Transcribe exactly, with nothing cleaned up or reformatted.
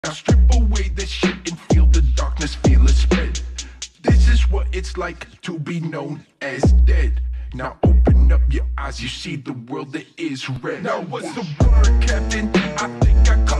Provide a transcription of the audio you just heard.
Now strip away the shit and feel the darkness, feel it spread. This is what it's like to be known as dead. Now open up your eyes, you see the world that is red. Now what's the word, Captain? I think I